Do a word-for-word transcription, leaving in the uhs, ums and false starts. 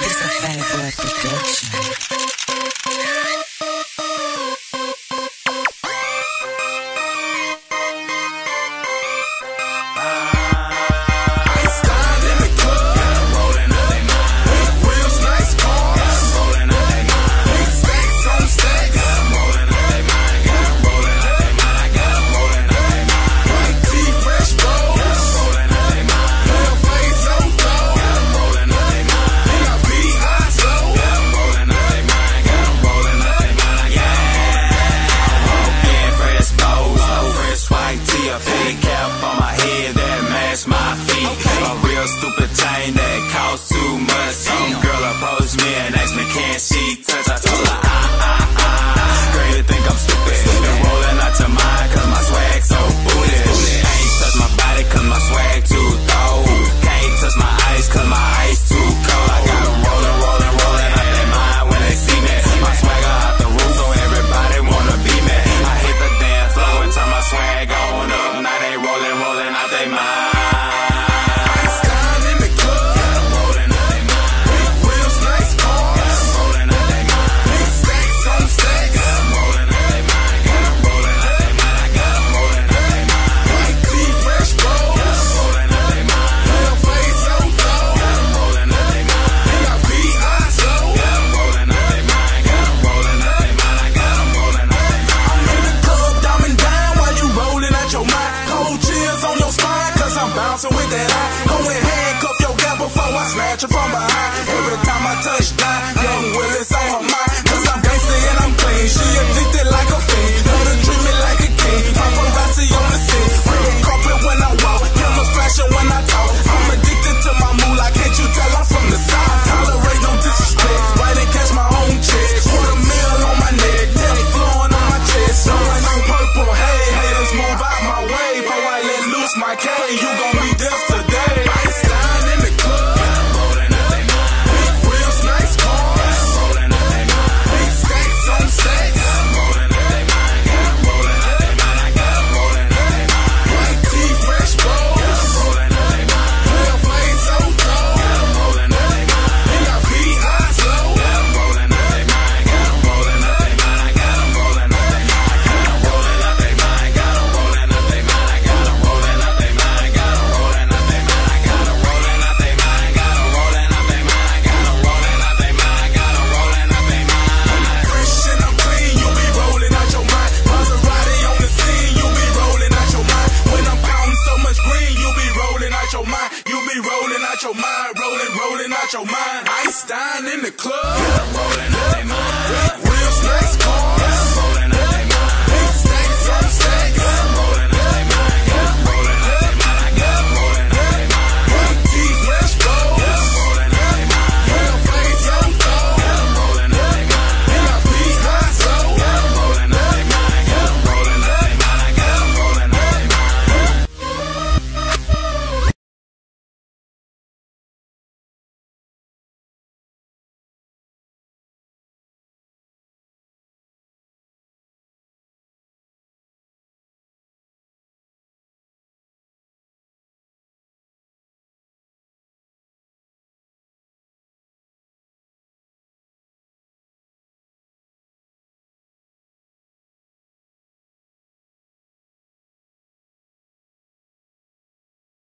It's a Fat Boy production. Stupid chain that costs too much. Some girl approached me and asked me, can she touch? I told her, ah, ah, ah. Girl, you think I'm stupid? Been rolling out your mind cause my swag so foolish. Ain't touch my body cause my swag too cold. Can't touch my ice cause my ice too cold. I got them rolling, rolling, rolling out their mind when they see me. My swagger out the roof so everybody wanna be me. I hit the dance floor and turn my swag on up. Now they rolling, rolling out their mind. With that eye, go and handcuff your gal before I snatch her from behind. Every time I touch down, young Willis on her mind. Cause I'm gangsta and I'm clean, she addicted like a fiend. Let her treat me like a king, paparazzi on the scene. Red carpet when I walk, cameras flashing when I talk. I'm addicted to my moolah, can't you tell I'm from the south? Tolerate no disrespect, right and catch my own check. Quarter mil on my neck, death flowing on my chest. Someone on purple, hey, haters move out my way. Before I let loose my K, you gon' be deaf today. Ice down in the club, rolling out they mind. Big wheels, nice cars, rolling out they mind. Big stacks on stacks, rolling out they mind. Got 'em rolling out they mind. I got 'em rolling out they mind. White tee, fresh bowls, rolling out they mind. Real face so cold, got 'em rolling out they mind. They got P eyes low, got 'em rolling out they mind. Got 'em rolling out they mind. I got 'em rolling out they mind. I got 'em rolling out they mind. Got 'em rolling out they mind. I got 'em rolling out they mind. I got 'em rolling out they mind. I got 'em rolling out they mind. I got 'em rolling out they mind. I got 'em rolling out they mind. I got 'em rolling out they mind. Fresh and I'm clean, you be rolling out your mind. Maserati on the scene, you be rolling out your mind. When I'm pounding so much green, you be rolling out your mind. You be rolling out your mind, rolling, rolling out your mind. Ice down in the club, rolling out they mind.